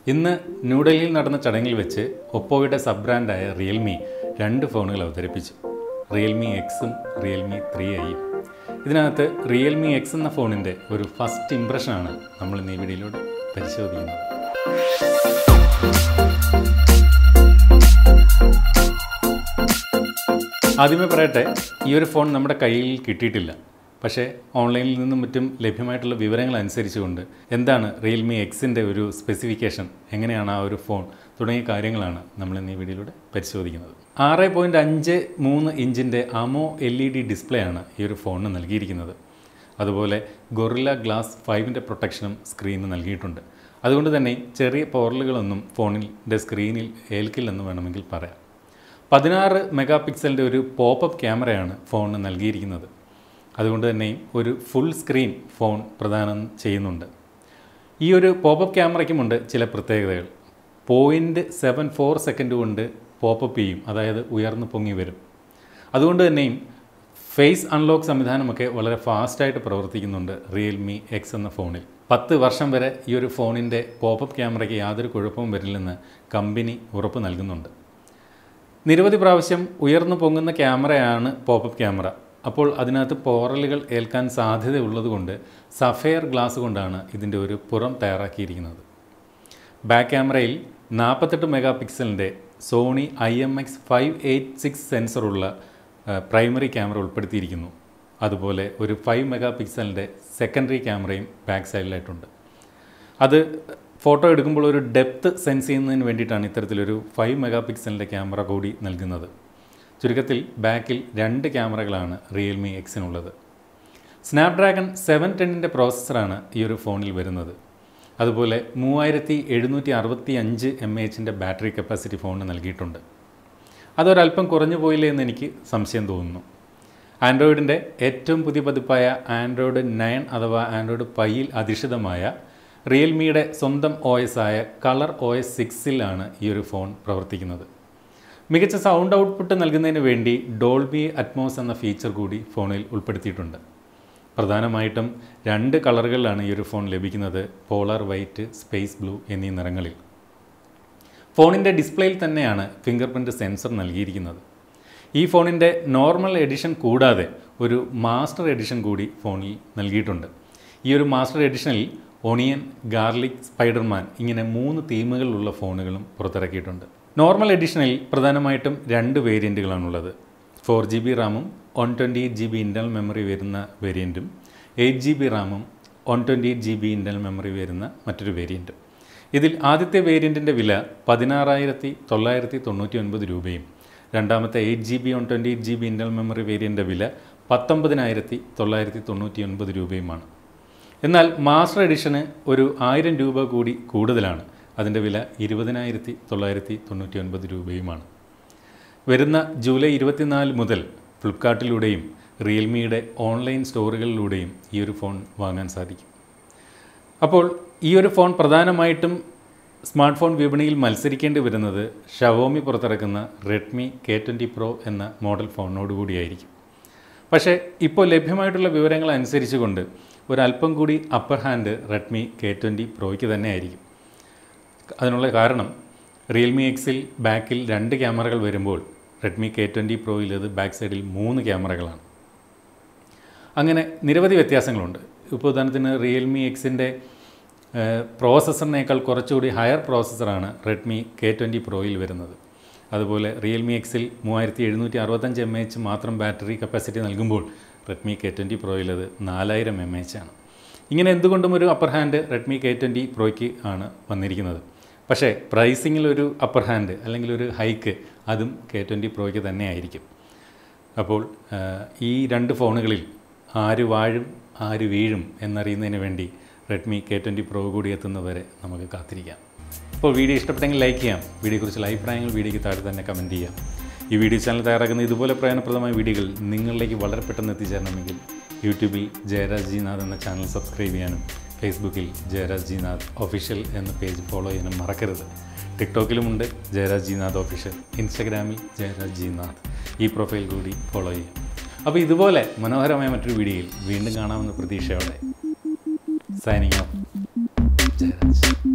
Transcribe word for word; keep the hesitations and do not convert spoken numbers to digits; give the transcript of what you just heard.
ഇന്ന് ന്യൂഡൽഹിയിൽ നടന്ന ചടങ്ങിൽ വെച്ച് ഒപ്പോയുടെ സബ് ബ്രാൻഡായ റിയൽമി രണ്ട് ഫോണുകൾ അവതരിപ്പിച്ചു. റിയൽമി എക്സും റിയൽമി ത്രീ ഐയും. ഇതിനകത്ത് റിയൽമി എക്സ് എന്ന ഫോണിൻ്റെ ഒരു ഫസ്റ്റ് ഇംപ്രഷനാണ് നമ്മൾ ഇന്ന് ഈ വീഡിയോയിലൂടെ പരിശോധിക്കുന്നത്. ആദ്യമേ പറയട്ടെ, ഈ ഒരു ഫോൺ നമ്മുടെ കയ്യിൽ കിട്ടിയിട്ടില്ല. പക്ഷേ ഓൺലൈനിൽ നിന്നും മറ്റും ലഭ്യമായിട്ടുള്ള വിവരങ്ങൾ അനുസരിച്ചുകൊണ്ട് എന്താണ് റിയൽമി എക്സിൻ്റെ ഒരു സ്പെസിഫിക്കേഷൻ, എങ്ങനെയാണ് ആ ഒരു ഫോൺ തുടങ്ങിയ കാര്യങ്ങളാണ് നമ്മൾ ഇന്ന് ഈ വീഡിയോയിലൂടെ പരിശോധിക്കുന്നത്. ആറ് പോയിൻറ്റ് അഞ്ച് മൂന്ന് ഇഞ്ചിൻ്റെ AMO L E D display ആണ് ഈ ഒരു ഫോണിന് നൽകിയിരിക്കുന്നത്. അതുപോലെ ഗൊറില്ല ഗ്ലാസ് ഫൈവിൻ്റെ പ്രൊട്ടക്ഷനും സ്ക്രീനിന് നൽകിയിട്ടുണ്ട്. അതുകൊണ്ട് തന്നെ ചെറിയ പോറലുകളൊന്നും ഫോണിൻ്റെ സ്ക്രീനിൽ ഏൽക്കില്ലെന്ന് വേണമെങ്കിൽ പറയാം. പതിനാറ് മെഗാ പിക്സലിൻ്റെ ഒരു പോപ്പപ്പ് ക്യാമറയാണ് ഫോണിന് നൽകിയിരിക്കുന്നത്. അതുകൊണ്ട് തന്നെയും ഒരു ഫുൾ സ്ക്രീൻ ഫോൺ പ്രദാനം ചെയ്യുന്നുണ്ട്. ഈ ഒരു പോപ്പപ്പ് ക്യാമറയ്ക്കുമുണ്ട് ചില പ്രത്യേകതകൾ. പോയിൻറ്റ് സെവൻ ഫോർ സെക്കൻഡ് കൊണ്ട് പോപ്പപ്പ് ചെയ്യും, അതായത് ഉയർന്നു പൊങ്ങി വരും. അതുകൊണ്ട് തന്നെയും ഫേസ് അൺലോക്ക് സംവിധാനമൊക്കെ വളരെ ഫാസ്റ്റായിട്ട് പ്രവർത്തിക്കുന്നുണ്ട് റിയൽമി എക്സ് എന്ന ഫോണിൽ. പത്ത് വർഷം വരെ ഈ ഒരു ഫോണിൻ്റെ പോപ്പപ്പ് ക്യാമറയ്ക്ക് യാതൊരു കുഴപ്പവും വരില്ലെന്ന് കമ്പനി ഉറപ്പ് നൽകുന്നുണ്ട്. നിരവധി പ്രാവശ്യം ഉയർന്നു പൊങ്ങുന്ന ക്യാമറയാണ് പോപ്പപ്പ് ക്യാമറ. അപ്പോൾ അതിനകത്ത് പോറലുകൾ ഏൽക്കാൻ സാധ്യതയുള്ളതുകൊണ്ട് സഫയർ ഗ്ലാസ് കൊണ്ടാണ് ഇതിൻ്റെ ഒരു പുറം തയ്യാറാക്കിയിരിക്കുന്നത്. ബാക്ക് ക്യാമറയിൽ നാൽപ്പത്തെട്ട് മെഗാ പിക്സലിൻ്റെ Sony I M X five eight six സെൻസറുള്ള പ്രൈമറി ക്യാമറ ഉൾപ്പെടുത്തിയിരിക്കുന്നു. അതുപോലെ ഒരു ഫൈവ് മെഗാ പിക്സലിൻ്റെ സെക്കൻഡറി ക്യാമറയും ബാക്ക് സൈഡിലായിട്ടുണ്ട്. അത് ഫോട്ടോ എടുക്കുമ്പോൾ ഒരു ഡെപ്ത് സെൻസ് ചെയ്യുന്നതിന് വേണ്ടിയിട്ടാണ് ഇത്തരത്തിലൊരു ഫൈവ് മെഗാ പിക്സലിൻ്റെ ക്യാമറ കൂടി നൽകുന്നത്. ചുരുക്കത്തിൽ ബാക്കിൽ രണ്ട് ക്യാമറകളാണ് റിയൽമി എക്സിനുള്ളത്. സ്നാപ്ഡ്രാഗൺ സെവൻ ടെന്നിൻ്റെ പ്രോസസ്സറാണ് ഈ ഒരു ഫോണിൽ വരുന്നത്. അതുപോലെ മൂവായിരത്തി എഴുന്നൂറ്റി അറുപത്തി അഞ്ച് എം എ എച്ചിൻ്റെ ബാറ്ററി കപ്പാസിറ്റി ഫോണിന് നൽകിയിട്ടുണ്ട്. അതൊരല്പം കുറഞ്ഞു പോയില്ലേ എന്ന് എനിക്ക് സംശയം തോന്നുന്നു. ആൻഡ്രോയിഡിൻ്റെ ഏറ്റവും പുതിയ പതിപ്പായ ആൻഡ്രോയിഡ് നയൻ അഥവാ ആൻഡ്രോയിഡ് പൈയിൽ അധിഷ്ഠിതമായ റിയൽമിയുടെ സ്വന്തം ഒ എസ് ആയ കളർ ഒ എസ് സിക്സിലാണ് ഈ ഒരു ഫോൺ പ്രവർത്തിക്കുന്നത്. മികച്ച സൗണ്ട് ഔട്ട്പുട്ട് നൽകുന്നതിന് വേണ്ടി ഡോൾബി അറ്റ്മോസ് എന്ന ഫീച്ചർ കൂടി ഫോണിൽ ഉൾപ്പെടുത്തിയിട്ടുണ്ട്. പ്രധാനമായിട്ടും രണ്ട് കളറുകളിലാണ് ഈ ഒരു ഫോൺ ലഭിക്കുന്നത്, പോളാർ വൈറ്റ്, സ്പേസ് ബ്ലൂ എന്നീ നിറങ്ങളിൽ. ഫോണിൻ്റെ ഡിസ്പ്ലേയിൽ തന്നെയാണ് ഫിംഗർപ്രിൻറ്റ് സെൻസർ നൽകിയിരിക്കുന്നത്. ഈ ഫോണിൻ്റെ നോർമൽ എഡിഷൻ കൂടാതെ ഒരു മാസ്റ്റർ എഡിഷൻ കൂടി ഫോണിൽ നൽകിയിട്ടുണ്ട്. ഈ ഒരു മാസ്റ്റർ എഡിഷനിൽ ഓണിയൻ, ഗാർലിക്, സ്പൈഡർമാൻ ഇങ്ങനെ മൂന്ന് തീമുകളിലുള്ള ഫോണുകളും പുറത്തിറക്കിയിട്ടുണ്ട്. നോർമൽ എഡിഷനിൽ പ്രധാനമായിട്ടും രണ്ട് വേരിയൻറ്റുകളാണുള്ളത്. ഫോർ ജി ബി റാമും one twenty eight G B internal memory വരുന്ന വേരിയൻറ്റും എയ്റ്റ് ജി ബി റാമും one twenty eight G B internal memory വരുന്ന മറ്റൊരു വേരിയൻറ്റും. ഇതിൽ ആദ്യത്തെ വേരിയൻറ്റിൻ്റെ വില പതിനാറായിരത്തി തൊള്ളായിരത്തി തൊണ്ണൂറ്റി ഒൻപത് രൂപയും രണ്ടാമത്തെ eight G B one twenty eight G B internal memory വേരിയൻ്റെ വില പത്തൊമ്പതിനായിരത്തി തൊള്ളായിരത്തി തൊണ്ണൂറ്റി ഒൻപത് രൂപയുമാണ്. എന്നാൽ മാസ്റ്റർ എഡിഷന് ഒരു ആയിരം രൂപ കൂടി കൂടുതലാണ്. അതിൻ്റെ വില ഇരുപതിനായിരത്തി തൊള്ളായിരത്തി തൊണ്ണൂറ്റി ഒൻപത് രൂപയുമാണ്. വരുന്ന ജൂലൈ ഇരുപത്തിനാല് മുതൽ ഫ്ലിപ്കാർട്ടിലൂടെയും റിയൽമിയുടെ ഓൺലൈൻ സ്റ്റോറുകളിലൂടെയും ഈ ഒരു ഫോൺ വാങ്ങാൻ സാധിക്കും. അപ്പോൾ ഈ ഒരു ഫോൺ പ്രധാനമായിട്ടും സ്മാർട്ട് ഫോൺ വിപണിയിൽ മത്സരിക്കേണ്ടി വരുന്നത് ഷവോമി പുറത്തിറക്കുന്ന റെഡ്മി കെ ട്വൻറ്റി പ്രോ എന്ന മോഡൽ ഫോണിനോടുകൂടിയായിരിക്കും. പക്ഷേ ഇപ്പോൾ ലഭ്യമായിട്ടുള്ള വിവരങ്ങൾ അനുസരിച്ചുകൊണ്ട് ഒരല്പം കൂടി upper hand Redmi K twenty പ്രോയ്ക്ക് തന്നെ ആയിരിക്കും. അതിനുള്ള കാരണം റിയൽമി എക്സിൽ ബാക്കിൽ രണ്ട് ക്യാമറകൾ വരുമ്പോൾ റെഡ്മി കെ ട്വൻറ്റി പ്രോയിൽ അത് ബാക്ക് സൈഡിൽ മൂന്ന് ക്യാമറകളാണ്. അങ്ങനെ നിരവധി വ്യത്യാസങ്ങളുണ്ട്. ഇപ്പോൾ ഉദാഹരണത്തിന് റിയൽമി എക്സിൻ്റെ പ്രോസസ്സറിനേക്കാൾ കുറച്ചുകൂടി ഹയർ പ്രോസസ്സറാണ് റെഡ്മി കെ ട്വൻറ്റി പ്രോയിൽ വരുന്നത്. അതുപോലെ റിയൽമി എക്സിൽ മൂവായിരത്തി എഴുന്നൂറ്റി അറുപത്തഞ്ച് എം എച്ച് മാത്രം ബാറ്ററി കപ്പാസിറ്റി നൽകുമ്പോൾ റെഡ്മി കെ ട്വൻറ്റി പ്രോയിൽ അത് നാലായിരം എം എച്ച് ആണ്. ഇങ്ങനെ എന്തുകൊണ്ടും ഒരു upper hand Redmi K twenty പ്രോയ്ക്ക് ആണ് വന്നിരിക്കുന്നത്. പക്ഷേ പ്രൈസിങ്ങിൽ ഒരു അപ്പർ ഹാൻഡ് അല്ലെങ്കിൽ ഒരു ഹൈക്ക് അതും കെ ട്വൻറ്റി പ്രോയ്ക്ക് തന്നെ ആയിരിക്കും. അപ്പോൾ ഈ രണ്ട് ഫോണുകളിൽ ആര് വാഴും ആര് വീഴും എന്നറിയുന്നതിന് വേണ്ടി റെഡ്മി കെ ട്വൻറ്റി പ്രോ കൂടി എത്തുന്നവരെ നമുക്ക് കാത്തിരിക്കാം. അപ്പോൾ വീഡിയോ ഇഷ്ടപ്പെട്ടെങ്കിൽ ലൈക്ക് ചെയ്യാം. വീഡിയോയെക്കുറിച്ചുള്ള അഭിപ്രായങ്ങൾ വീഡിയോയ്ക്ക് താഴെ തന്നെ കമൻറ്റ് ചെയ്യാം. ഈ വീഡിയോ ചാനൽ തയ്യാറാക്കുന്ന ഇതുപോലെ പ്രയോജനപ്രദമായ വീഡിയോകൾ നിങ്ങളിലേക്ക് വളരെ പെട്ടെന്ന് എത്തിച്ചേരണമെങ്കിൽ യൂട്യൂബിൽ ജയരാജ് ജി നാഥ് എന്ന ചാനൽ സബ്സ്ക്രൈബ് ചെയ്യാനും ഫേസ്ബുക്കിൽ ജയരാജ് ജി നാഥ് ഒഫീഷ്യൽ എന്ന പേജ് ഫോളോ ചെയ്യാനും മറക്കരുത്. ടിക്ടോക്കിലുമുണ്ട് ജയരാജ് ജി നാഥ് ഒഫീഷ്യൽ, ഇൻസ്റ്റഗ്രാമിൽ ജയരാജ് ജി നാഥ്, ഈ പ്രൊഫൈൽ കൂടി ഫോളോ ചെയ്യാം. അപ്പോൾ ഇതുപോലെ മനോഹരമായ മറ്റൊരു വീഡിയോയിൽ വീണ്ടും കാണാമെന്ന പ്രതീക്ഷയോടെ സൈനിങ് ഓഫ് ജയരാജ്.